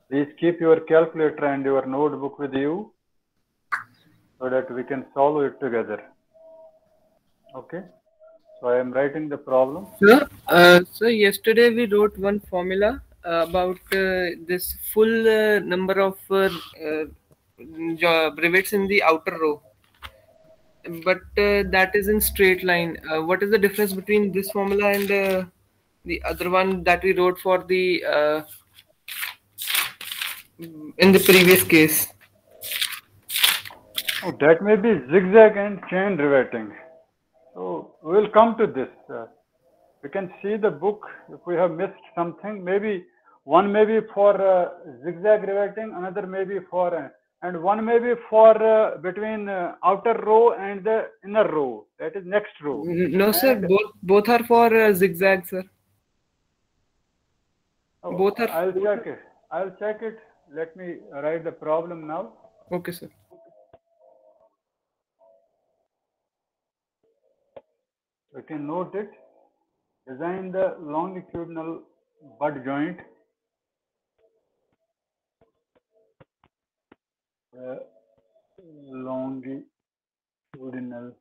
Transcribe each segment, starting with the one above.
Please keep your calculator and your notebook with you so that we can solve it together. Okay. So I am writing the problem. So yesterday we wrote one formula about this full number of brevets in the outer row, but that is in straight line. What is the difference between this formula and the other one that we wrote for the in the previous case? Oh, that may be zigzag and chain riveting. So we will come to this. We can see the book if we have missed something. Maybe one may be for zigzag riveting, another may be for, and one may be for between outer row and the inner row. That is next row. No, sir. And Both are for zigzag, sir. oh, Both are. I'll check it. I'll check it. Let me write the problem now. Okay, sir. You can note it. Design the longitudinal butt joint. Longitudinal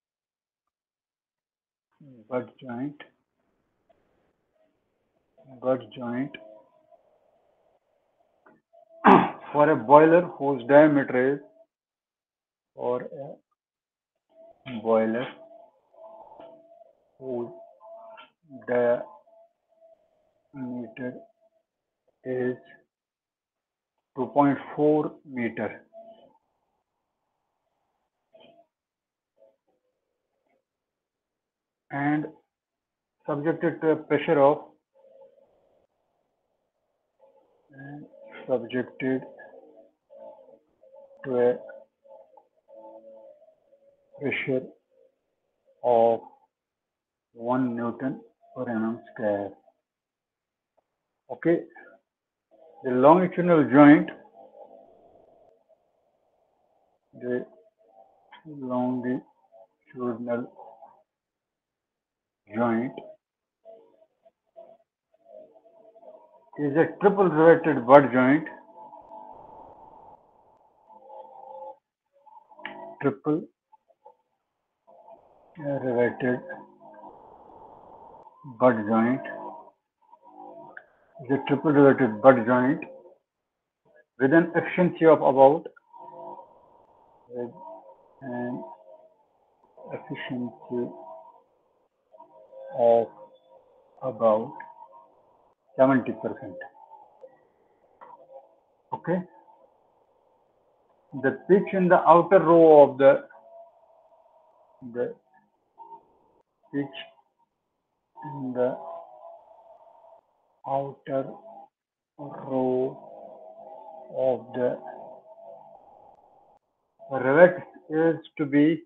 butt joint. For a boiler whose diameter is whose diameter is 2.4 meter and subjected to a pressure of of 1 Newton per annum square. Okay, the longitudinal joint is a triple riveted butt joint. Triple riveted butt joint is a triple riveted butt joint with an efficiency of about 70%. Okay. The pitch in the outer row of the pitch in the outer row of the rivet is to be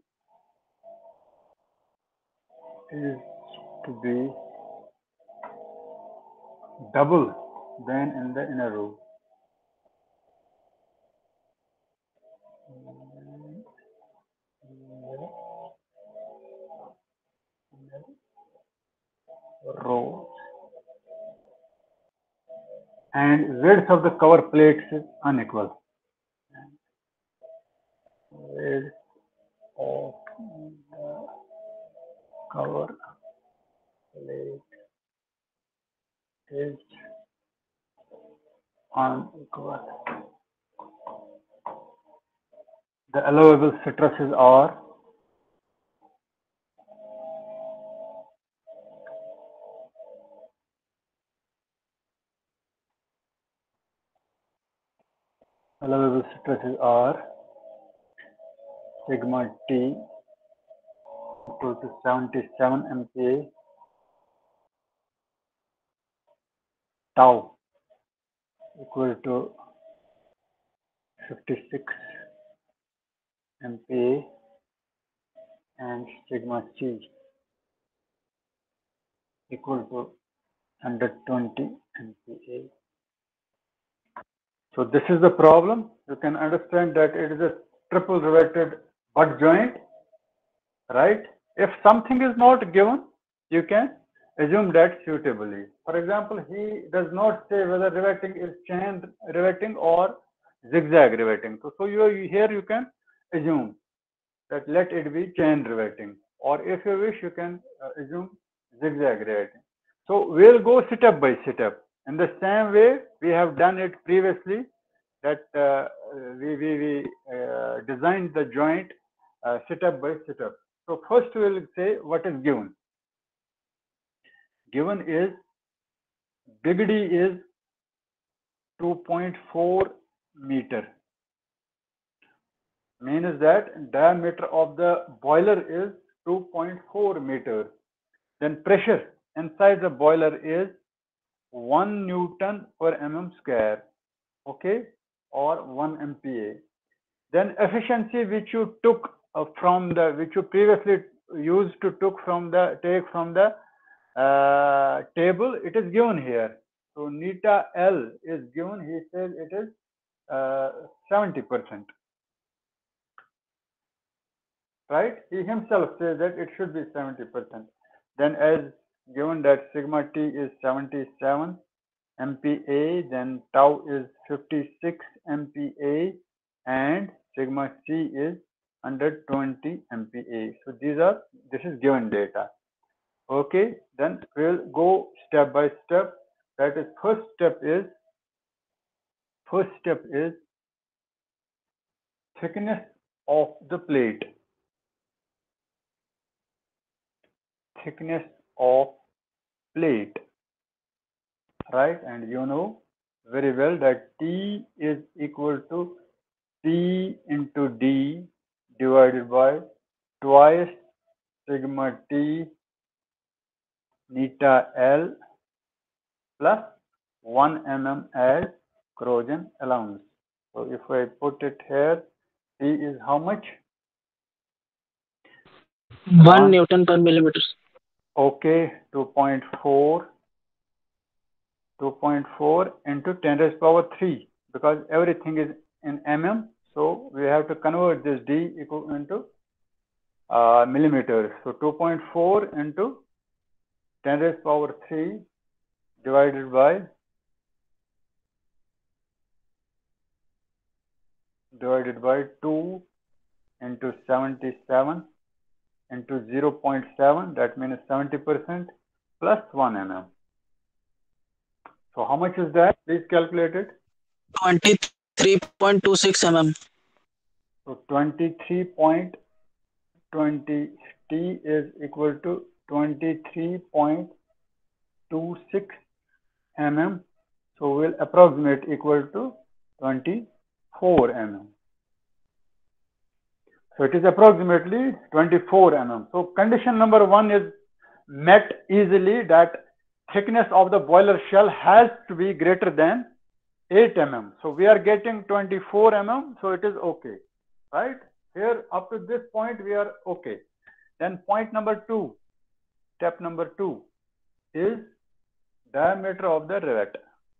double than in the inner row. And width of the cover plates is unequal. Width of the cover plate is unequal. The allowable stresses are sigma T equal to 77 MPa, tau equal to 56 MPa, and sigma C equal to 120 MPa. So this is the problem. You can understand that it is a triple riveted butt joint, right? If something is not given, you can assume that suitably. For example, he does not say whether riveting is chain riveting or zigzag riveting. So here you can assume that let it be chain riveting, or if you wish, you can assume zigzag riveting. So we'll go step by step in the same way we have done it previously. That we designed the joint step by step. So first we'll say what is given. Given is big D is 2.4 meter. Means that diameter of the boiler is 2.4 meters. Then pressure inside the boiler is 1 Newton per mm square, okay, or 1 MPa. Then efficiency which you took which you previously used to take from the table, it is given here. So neta L is given. He says it is 70%. Right? He himself says that it should be 70%. Then as given that sigma T is 77 MPa, then tau is 56 MPa, and sigma C is 120 MPa. So this is given data. Okay, then we'll go step by step. That is, first step is thickness of the plate. Thickness of plate, right? And you know very well that T is equal to P into D divided by twice sigma T neta L plus 1 mm as corrosion allowance. So if I put it here, T is how much? 1 Newton per millimeter. Okay, 2.4 into 10 raised power 3, because everything is in mm, so we have to convert this D equal into millimeters. So 2.4 into 10 raised power 3 divided by 2 into 77 into 0.7, that means 70% plus 1 mm. So how much is that? Please calculate it. 23.26 mm. So 23.20 T is equal to 23.26 mm. So we'll approximate equal to 24 mm. So it is approximately 24 mm. So condition number 1 is met easily, that thickness of the boiler shell has to be greater than 8 mm. So we are getting 24 mm, so it is okay, right? Here up to this point we are okay. Then point number 2, step number 2 is diameter of the rivet.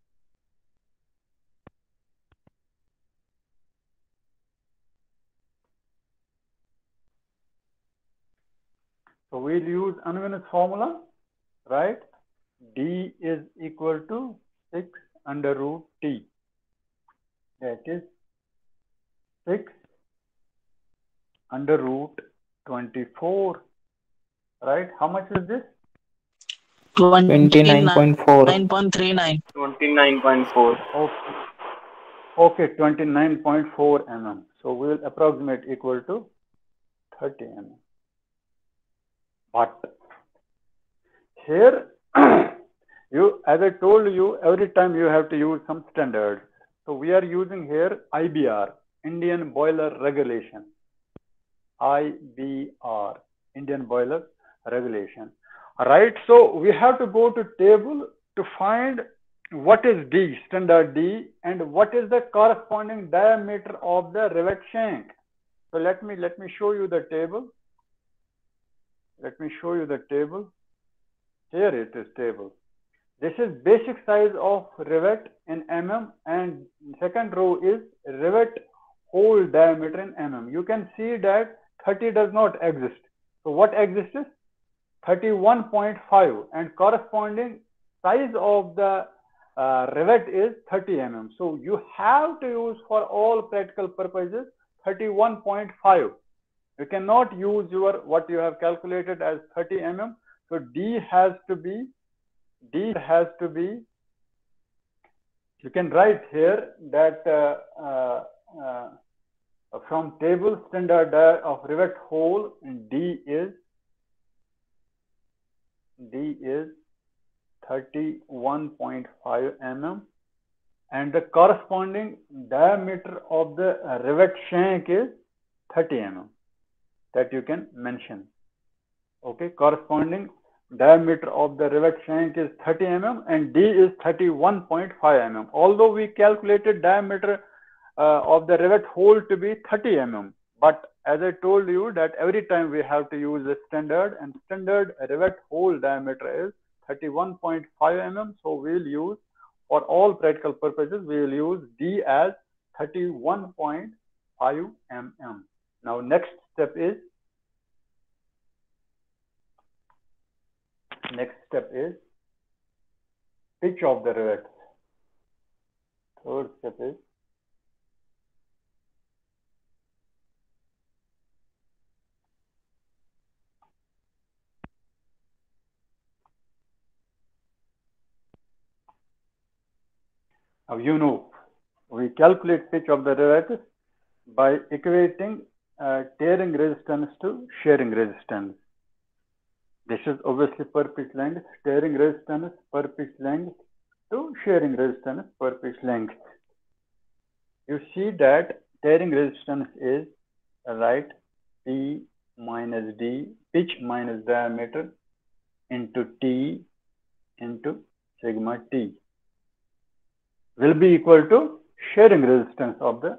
So we'll use Unwin's formula, right? D is equal to 6 under root T. That is 6 under root 24, right? How much is this? 29.4. 29.4. Okay, 29.4 mm. So we will approximate equal to 30 mm. But here, as I told you, every time you have to use some standards. So we are using here IBR, Indian Boiler Regulation. IBR, Indian Boiler Regulation. Right, so we have to go to table to find what is D, standard D, and what is the corresponding diameter of the rivet shank. So let me show you the table. Let me show you the table. Here it is table. This is basic size of rivet in mm, and second row is rivet hole diameter in mm. You can see that 30 does not exist. So what exists is 31.5, and corresponding size of the rivet is 30 mm. So you have to use for all practical purposes 31.5. You cannot use your what you have calculated as 30 mm. So D has to be, you can write here that from table standard of rivet hole, D is 31.5 mm, and the corresponding diameter of the rivet shank is 30 mm. That you can mention. Okay, corresponding diameter of the rivet shank is 30 mm and D is 31.5 mm. Although we calculated diameter of the rivet hole to be 30 mm, but as I told you that every time we have to use a standard, and standard rivet hole diameter is 31.5 mm. So we'll use, for all practical purposes, we will use D as 31.5 mm. Now next step is pitch of the rivet. Third step is now, you know, we calculate pitch of the rivet by equating tearing resistance to shearing resistance. This is obviously per pitch length, tearing resistance per pitch length to shearing resistance per pitch length. You see that tearing resistance is right P minus D, pitch minus diameter into T into sigma T will be equal to shearing resistance of the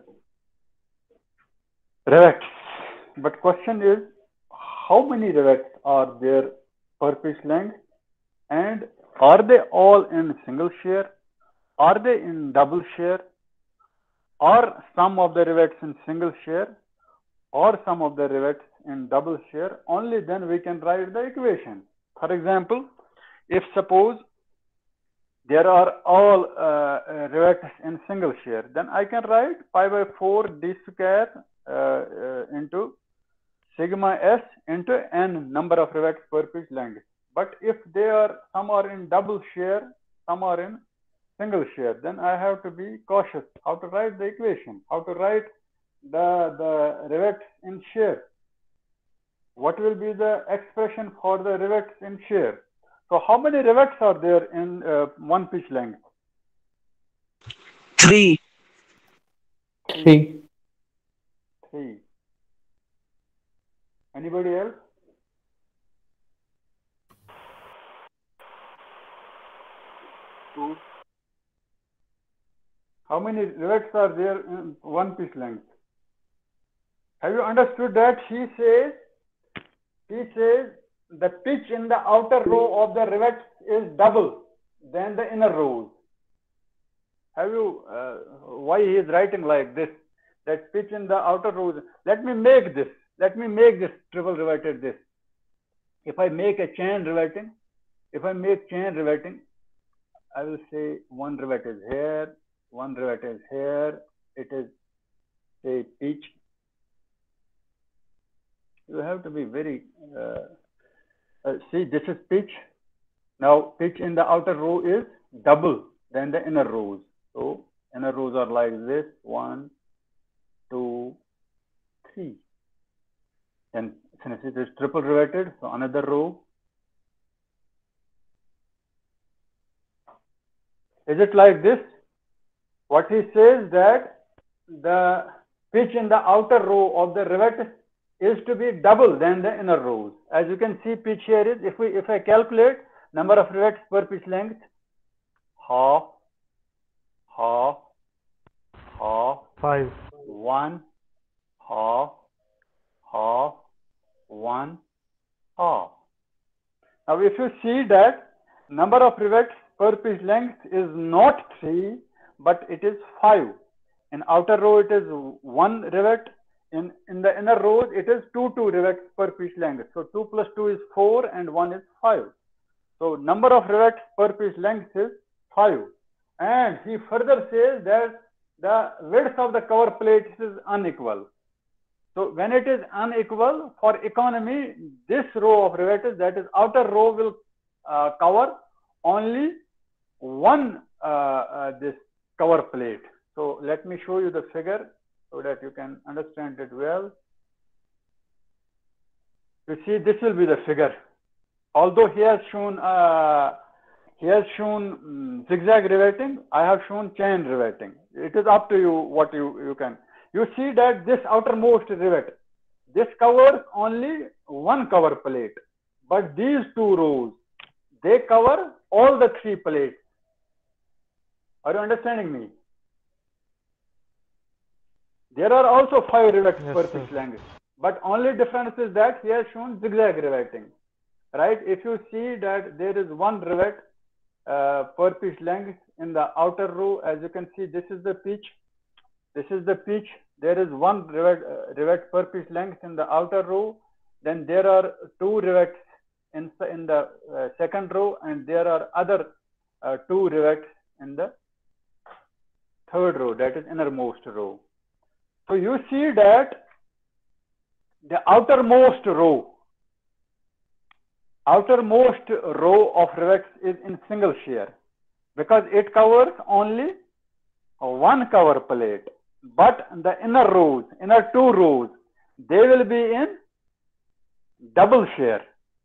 rivets. But question is, how many rivets are there per pitch length, and are they all in single shear, are they in double shear, or some of the rivets in single shear, or some of the rivets in double shear? Only then we can write the equation. For example, if suppose there are all rivets in single shear, then I can write pi by 4 d square into sigma s into n number of rivets per pitch length. But if some are in double shear, some are in single shear, then I have to be cautious how to write the equation, how to write the rivets in shear. What will be the expression for the rivets in shear? So how many rivets are there in one pitch length? 3. 3. Anybody else? How many rivets are there in one pitch length? Have you understood that? He says the pitch in the outer row of the rivets is double than the inner rows. Have you, why he is writing like this, that pitch in the outer rows? Let me make this triple riveted this. If I make a chain riveting, I will say one rivet is here, one rivet is here, it is say pitch. You have to be very, see, this is pitch. Now pitch in the outer row is double than the inner rows. So inner rows are like this, 1, 2, 3. Then since it is triple riveted, so another row. Is it like this? What he says that the pitch in the outer row of the rivet is to be double than the inner rows. As you can see, pitch here is, if I calculate number of rivets per pitch length, half, 5, 1, half, 1, half. Now if you see that number of rivets per pitch length is not 3, but it is 5. In outer row it is 1 rivet, in the inner rows, it is 2 rivets per piece length. So 2 plus 2 is 4 and 1 is 5. So number of rivets per piece length is 5. And he further says that the width of the cover plate is unequal. So when it is unequal, for economy, this row of rivets, that is outer row, will cover only one this cover plate. So let me show you the figure so that you can understand it well. You see, this will be the figure. Although he has shown zigzag riveting, I have shown chain riveting. It is up to you what you can. You see that this outermost rivet, this covers only one cover plate, but these 2 rows, they cover all the 3 plates. Are you understanding me? There are also 5 rivets per piece length, but only difference is that he has shown zigzag riveting, right? If you see that there is 1 rivet per piece length in the outer row, as you can see, this is the pitch. This is the pitch. There is 1 rivet per piece length in the outer row. Then there are 2 rivets in the second row, and there are other 2 rivets in the third row, that is innermost row. So you see that the outermost row of rivets is in single shear because it covers only 1 cover plate. But the inner 2 rows, they will be in double shear.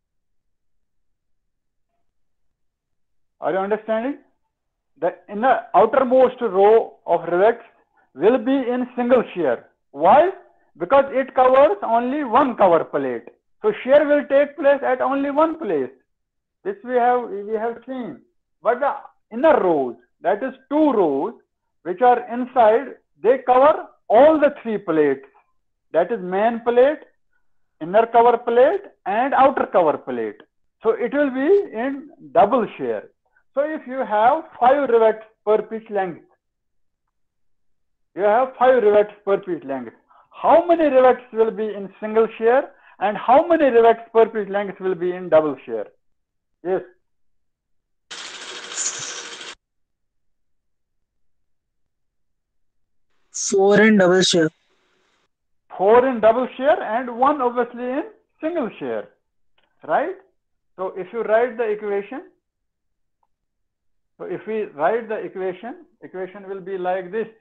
Are you understanding? The outermost row of rivets will be in single shear. Why? Because it covers only 1 cover plate. So shear will take place at only 1 place. This we have seen. But the inner rows, that is 2 rows, which are inside, they cover all the 3 plates. That is main plate, inner cover plate, and outer cover plate. So it will be in double shear. So if you have 5 rivets per piece length, how many rivets will be in single shear and how many rivets per piece length will be in double shear? Yes. 4 in double shear. 4 in double shear and 1 obviously in single shear, right? So if you write the equation, equation will be like this.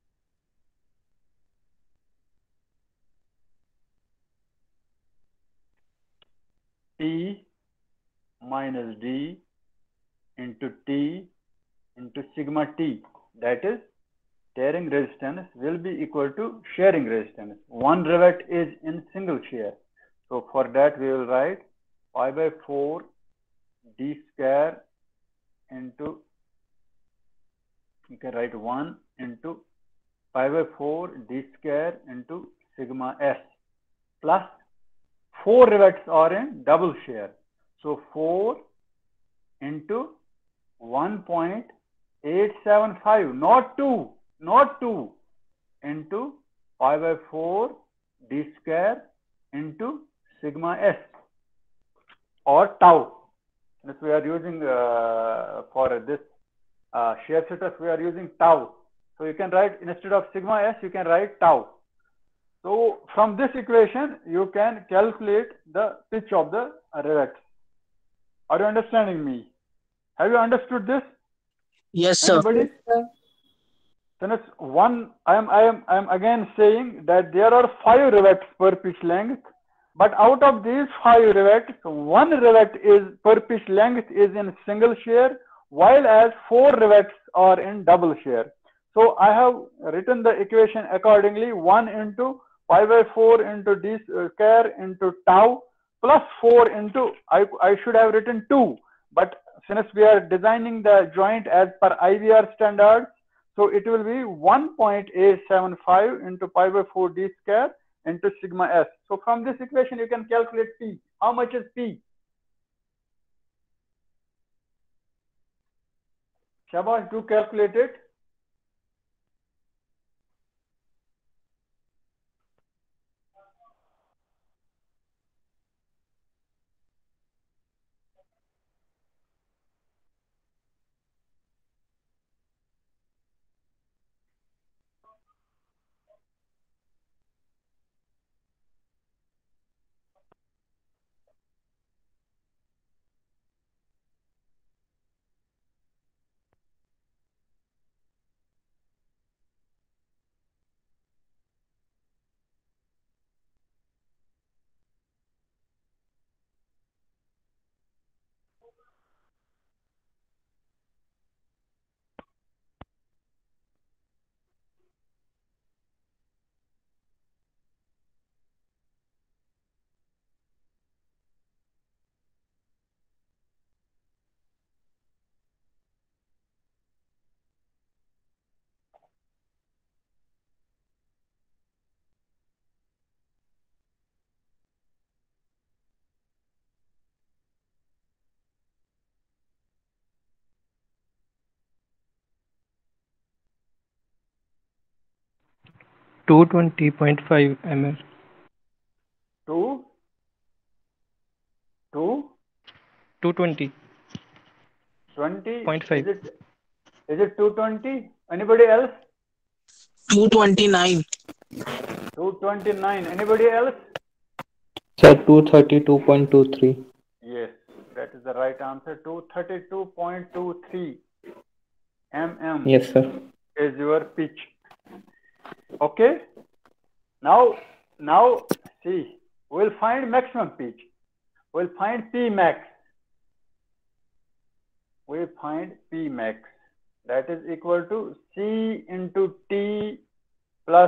E minus D into T into sigma T, that is tearing resistance, will be equal to shearing resistance. 1 rivet is in single shear. So for that we will write pi by 4 D square into, you can write 1 into pi by 4 D square into sigma S plus 4 rivets are in double shear. So 4 into 1.875, not 2, into pi by 4 D square into sigma S or tau. If we are using for this shear status, we are using tau. So you can write, instead of sigma S, you can write tau. So from this equation, you can calculate the pitch of the rivets. Are you understanding me? Have you understood this? Yes, sir. Anybody? Since I am again saying that there are 5 rivets per pitch length, but out of these 5 rivets, 1 rivet is per pitch length is in single shear, while as 4 rivets are in double shear. So I have written the equation accordingly: 1 into pi by 4 into D square into tau plus 4 into, I should have written 2, but since we are designing the joint as per IVR standards, so it will be 1.875 into pi by 4 D square into sigma S. So from this equation, you can calculate P. How much is P? Shabash, do calculate it. 220.5 ml. 220. 220.5. Is it 220? Anybody else? 229. 229. Anybody else? Sir, 232.23. Yes, that is the right answer. 232.23 mm Yes, sir. is your pitch. Okay. Now see, we'll find maximum pitch. We'll find P max. We find P max. That is equal to C into T plus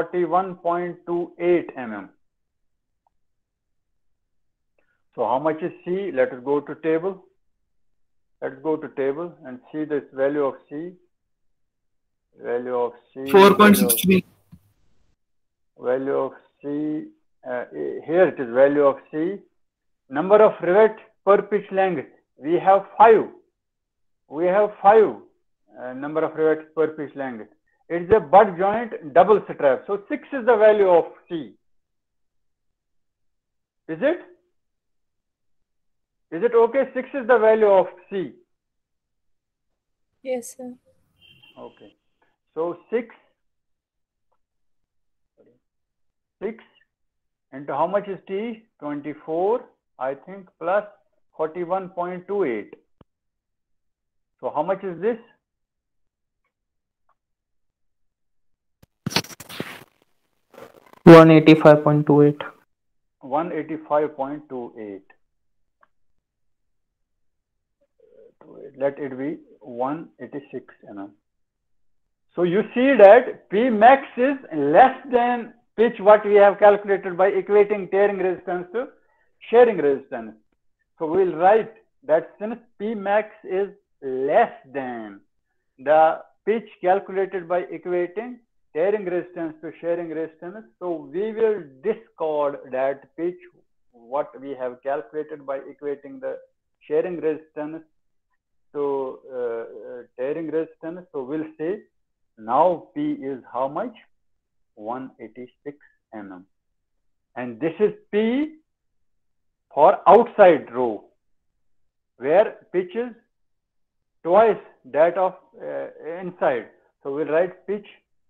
41.28 mm. So how much is C? Let us go to table. Let's go to table and see this value of C. Value of C. 4.63. Value of C. Here it is value of C. Number of rivets per pitch length. We have 5. We have 5 number of rivets per pitch length. It's a butt joint double strap. So 6 is the value of C. Is it? Is it okay? 6 is the value of C. Yes, sir. Okay. So 6 into how much is T? 24, I think, plus 41.28. So how much is this? 185.28. 185.28. Let it be 186 mm. So you see that P max is less than pitch what we have calculated by equating tearing resistance to shearing resistance. So we'll write that since P max is less than the pitch calculated by equating tearing resistance to shearing resistance, so we will discard that pitch what we have calculated by equating the shearing resistance to tearing resistance. So we'll say now P is how much? 186 mm. And this is P for outside row, where pitch is twice that of inside. So we'll write pitch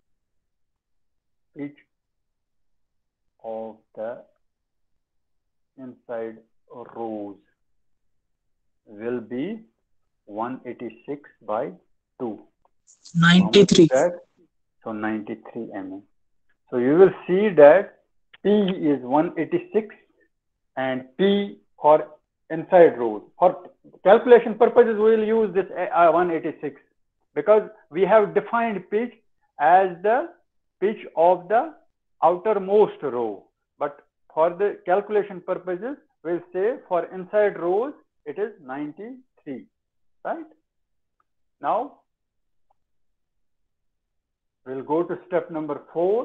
of the inside rows will be 186 by 2. 93. So 93 mm. So you will see that P is 186 and P for inside rows. For calculation purposes, we will use this 186 because we have defined pitch as the pitch of the outermost row. But for the calculation purposes, we'll say for inside rows, it is 93, right? Now, we'll go to step number 4.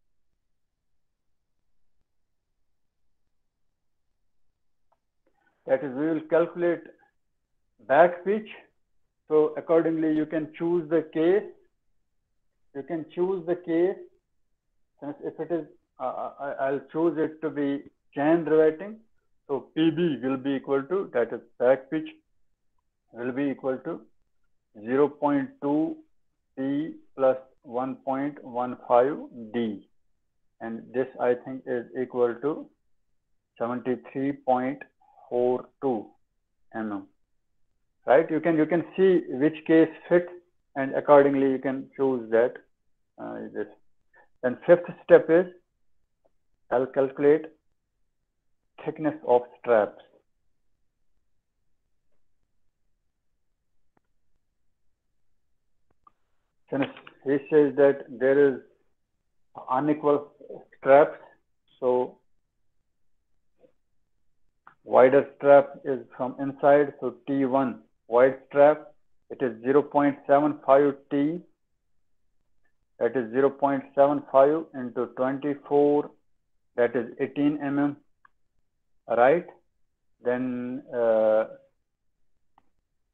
That is, we will calculate back pitch. So accordingly, you can choose the case. You can choose the case. Since if it is, I'll choose it to be chain riveting. So PB will be equal to, that is back pitch, will be equal to 0.2 P plus 1.15 D. And this I think is equal to 73.42 mm. Right? You can see which case fits, and accordingly you can choose that. This. Then fifth step is I'll calculate thickness of straps. Since he says that there is unequal straps, so wider strap is from inside, so T1 wide strap, it is 0.75 T, that is 0.75 into 24, that is 18 mm, right? Then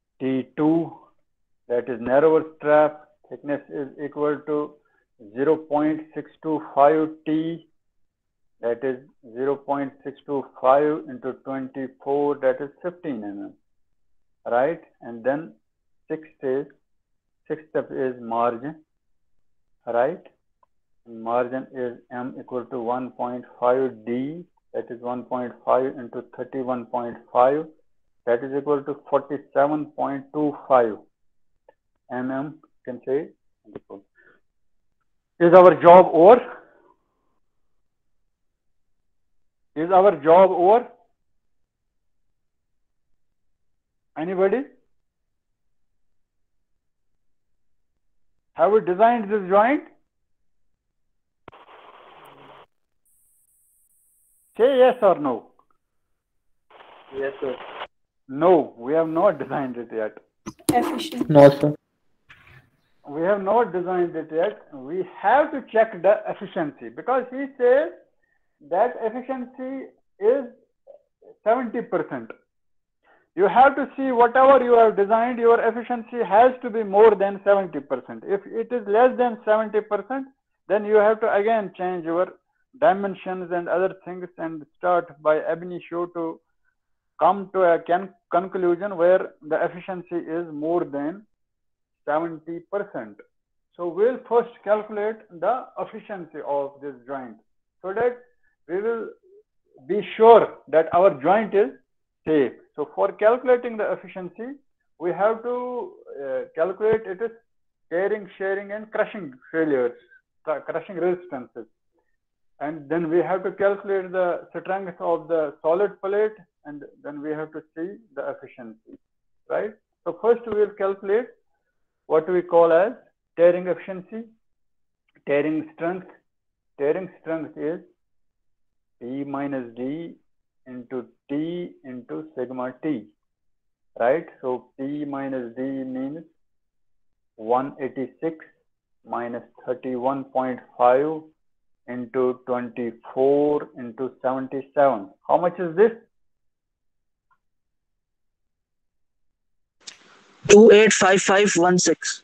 T2, that is narrower strap, thickness is equal to 0.75 0.625 T, that is 0.625 into 24, that is 15 mm, right? And then sixth step is margin, right? And margin is M equal to 1.5 D, that is 1.5 into 31.5, that is equal to 47.25 mm, can say. Is our job over? Is our job over? Anybody? Have we designed this joint? Say yes or no. Yes, sir. No, we have not designed it yet. Efficient. No, sir. We have not designed it yet. We have to check the efficiency, because he says that efficiency is 70%. You have to see whatever you have designed, your efficiency has to be more than 70%. If it is less than 70%, then you have to again change your dimensions and other things and start by ab initio to come to a conclusion where the efficiency is more than 70%. So we'll first calculate the efficiency of this joint so that we will be sure that our joint is safe. So for calculating the efficiency, we have to calculate it is tearing, shearing, and crushing failures, crushing resistances. And then we have to calculate the strength of the solid plate, and then we have to see the efficiency, right? So first we will calculate what we call as tearing efficiency, tearing strength. Tearing strength is P minus D into T into sigma T, right? So P minus D means 186 minus 31.5 into 24 into 77. How much is this? 285516.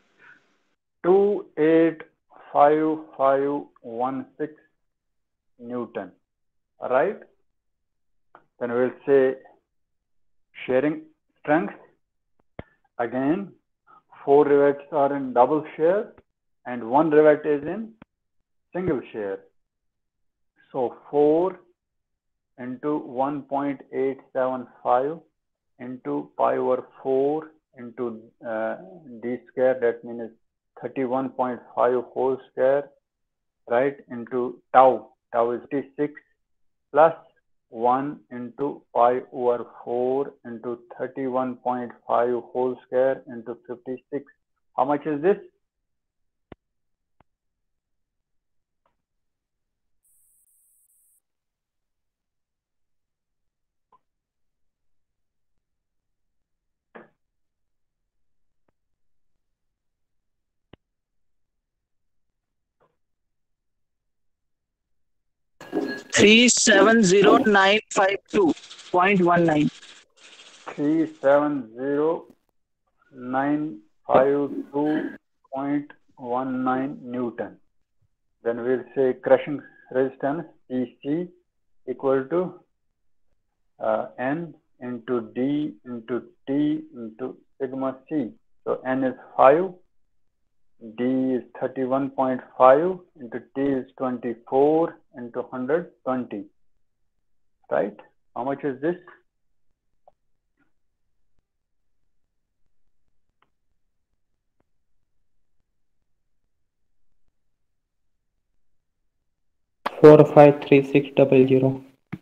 285516 Newton, right? Then we will say shearing strength. Again, 4 rivets are in double shear and 1 rivet is in single shear. So 4 into 1.875 into pi over 4 into d square, that means 31.5 whole square, right, into tau. Tau is 56 plus 1 into pi over 4 into 31.5 whole square into 56. How much is this? Three 370,952.19. 370,952.19 Newton. Then we'll say crushing resistance EC equal to N into D into T into sigma C. So N is 5, D is 31.5 into T is 24 into 120, right? How much is this? Four five 3600.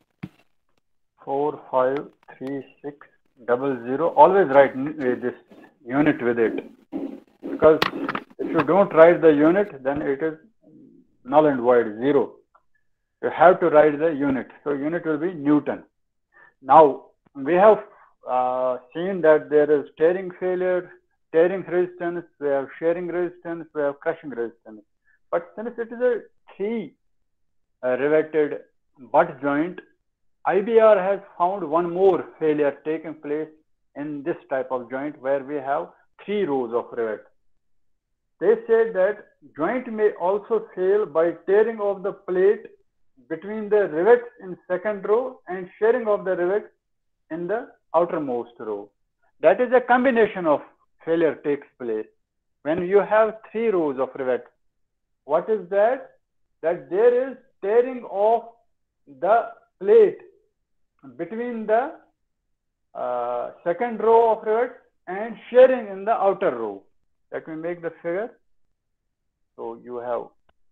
453,600. Always write this unit with it, because if you don't write the unit, then it is null and void, 0. You have to write the unit. So unit will be Newton. Now we have seen that there is tearing failure, tearing resistance, we have shearing resistance, we have crushing resistance. But since it is a 3 riveted butt joint, IBR has found one more failure taking place in this type of joint where we have 3 rows of rivets. they said that joint may also fail by tearing of the plate between the rivets in second row and shearing of the rivets in the outermost row. That is a combination of failure takes place. When you have 3 rows of rivets, what is that? That there is tearing of the plate between the second row of rivets and shearing in the outer row. Let me make the figure. So you have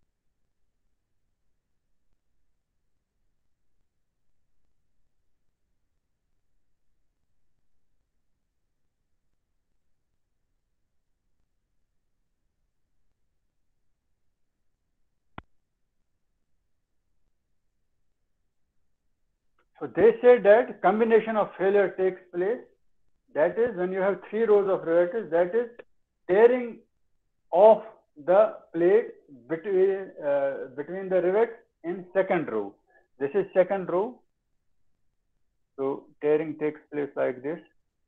so they say that combination of failure takes place. That is when you have 3 rows of rivets, that is tearing of the plate between the rivets in second row. This is second row. So tearing takes place like this,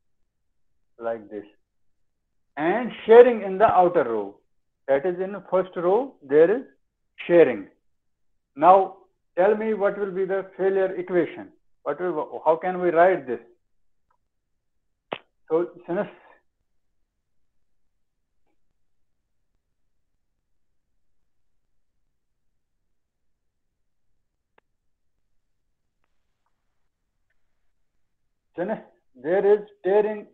and shearing in the outer row. That is in the first row, there is shearing. Now tell me what will be the failure equation. How can we write this? So since there is tearing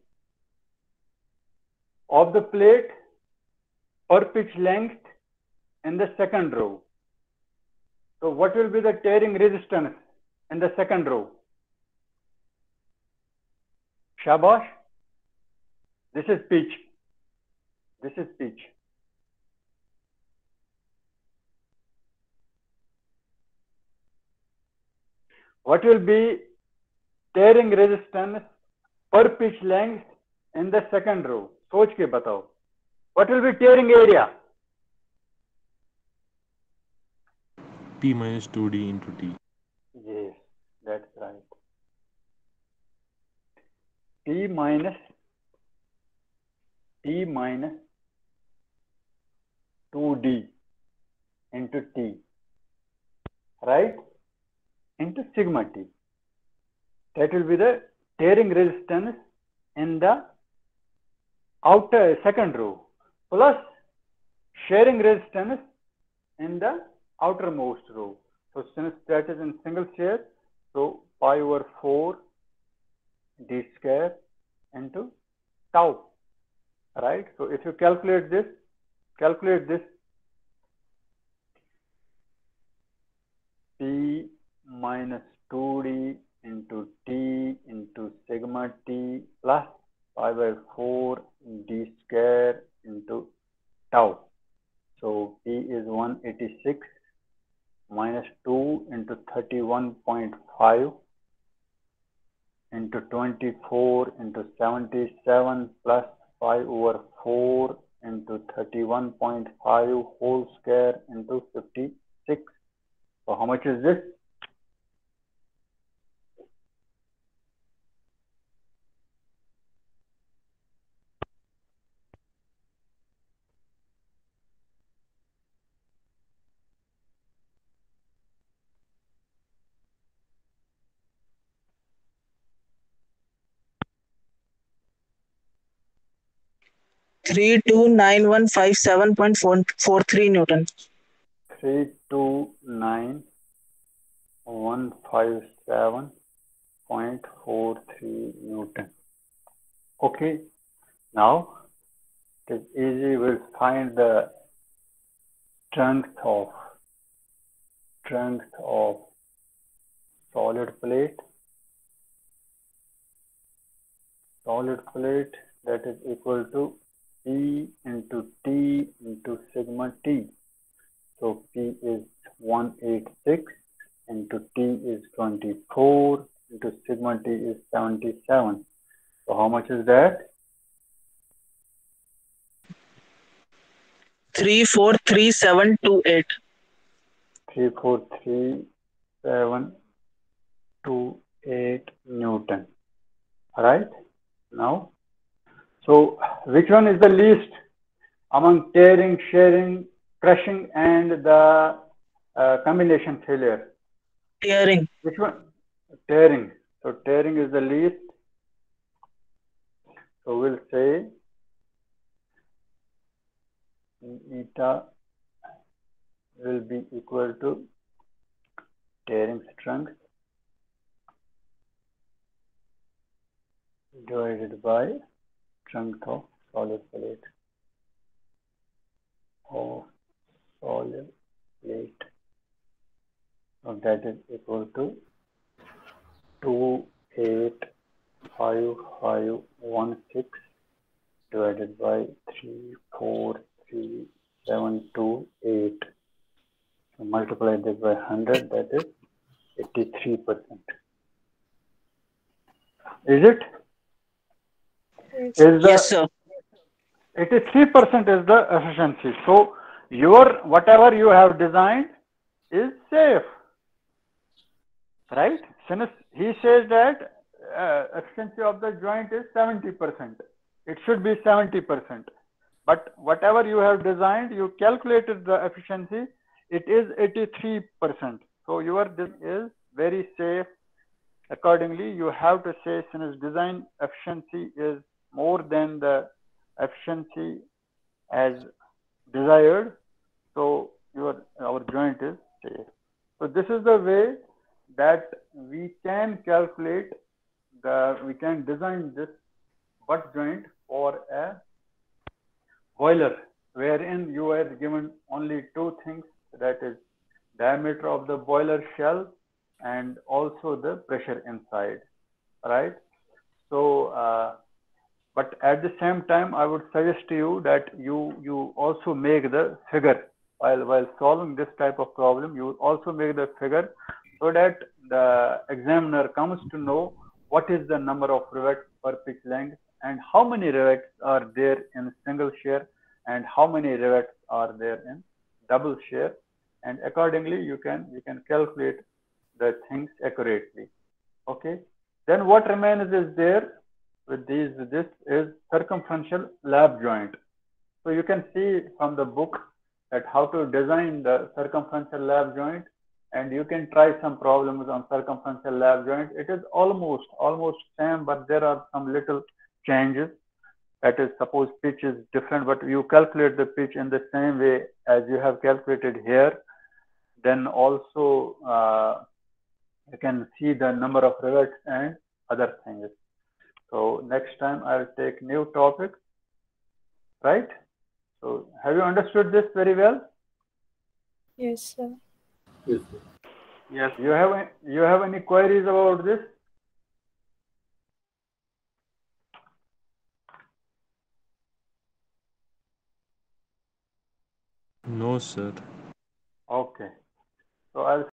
of the plate per pitch length in the second row. So what will be the tearing resistance in the second row? Shabash. This is pitch. This is pitch. What will be tearing resistance per pitch length in the second row? सोच के बताओ. What will be tearing area? P minus 2D into T. Yes, that's right. T minus 2D into T, right? Into sigma T. That will be the tearing resistance in the outer second row plus shearing resistance in the outermost row. So since that is in single shear, so pi over 4 d square into tau, right? So if you calculate this, P minus 2D into T into sigma T plus pi by 4 d square into tau. So P is 186 minus 2 into 31.5 into 24 into 77 plus 5 over 4 into 31.5 whole square into 56. So how much is this? Three two nine one 5.743 Newton. 329,157.43 Newton. Okay, now it is easy. We'll find the strength of solid plate. That is equal to P into T into sigma T. So P is 186 into T is 24 into sigma T is 77. So how much is that? 343728. 343728 Newton. Right? Now, so which one is the least among tearing, shearing, crushing, and the combination failure? Tearing. Which one? Tearing. So tearing is the least. So we'll say eta will be equal to tearing strength divided by strength of solid plate. Of solid plate. So that is equal to 2855516 divided by 343,728. So multiply this by 100, that is 83%. Is it? Is the Yes, sir. 83% is the efficiency. So your whatever you have designed is safe, right? Since he says that efficiency of the joint is 70%, it should be 70%. But whatever you have designed, you calculated the efficiency, it is 83%. So your design is very safe. Accordingly, you have to say since design efficiency is more than the efficiency as desired, so our joint is safe. So this is the way that we can calculate we can design this butt joint for a boiler, wherein you are given only two things, that is diameter of the boiler shell and also the pressure inside, right? So but at the same time, I would suggest to you that you also make the figure while solving this type of problem. You also make the figure so that the examiner comes to know what is the number of rivets per pitch length and how many rivets are there in single shear and how many rivets are there in double shear, and accordingly you can calculate the things accurately. Okay. Then what remains is there with this is circumferential lap joint. So you can see from the book that how to design the circumferential lap joint, and you can try some problems on circumferential lap joint. It is almost same, but there are some little changes. That is, suppose pitch is different, but you calculate the pitch in the same way as you have calculated here. Then also you can see the number of rivets and other things. So next time I'll take new topic, right? So have you understood this very well? Yes, sir. Yes. Yes. You have any queries about this? No, sir. Okay. So I'll